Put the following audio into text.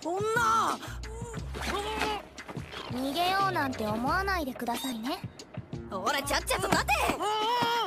女。 逃げようなんて思わないでくださいね。 ほらちゃっちゃと立て。